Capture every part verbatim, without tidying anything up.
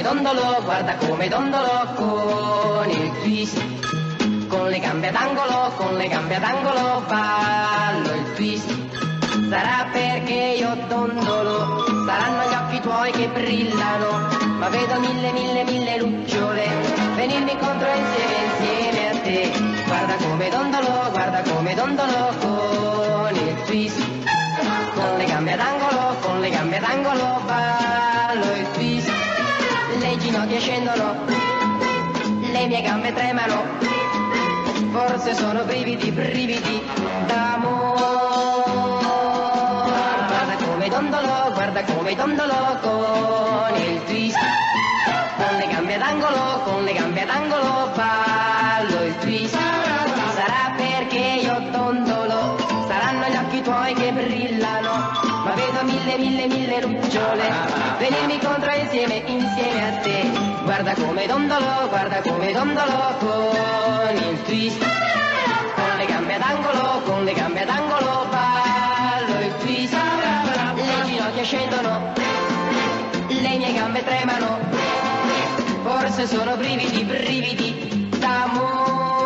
dondolo, guarda come dondolo con il twist. Con le gambe ad angolo, con le gambe ad angolo ballo il twist. Sarà perché io dondolo, saranno gli occhi tuoi che brillano, ma vedo mille mille mille lucciole venirmi incontro insieme insieme a te. Guarda come dondolo, guarda come dondolo con il twist. Con le gambe ad angolo, con le gambe ad angolo ballo il twist. Le ginocchia scendono, le mie gambe tremano, forse sono brividi, brividi d'amore. Guarda come dondolo, guarda come dondolo con il twist. Con le gambe ad angolo, con le gambe ad angolo ballo il twist. Sarà perché io dondolo, saranno gli occhi tuoi che brillano, ma vedo mille mille mille lucciole venirmi contro insieme, insieme a te. Guarda come dondolo, guarda come dondolo con il twist. Con le gambe ad angolo, con le gambe ad angolo ballo il twist. Le ginocchia scendono, le mie gambe tremano, forse sono brividi, brividi d'amore.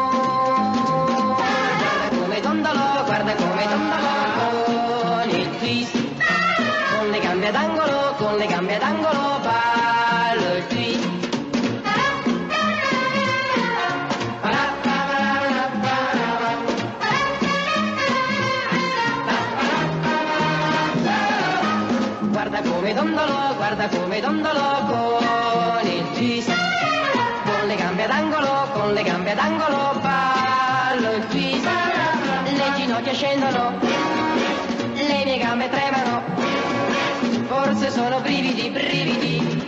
Guarda come dondolo, guarda come dondolo con il twist. Con le gambe ad angolo, con le gambe ad angolo ballo il twist. Guarda come dondolo, guarda come dondolo con il twist. Con le gambe ad angolo, con le gambe ad angolo ballo il twist. Le ginocchia scendono, le mie gambe tremano, forse sono brividi, brividi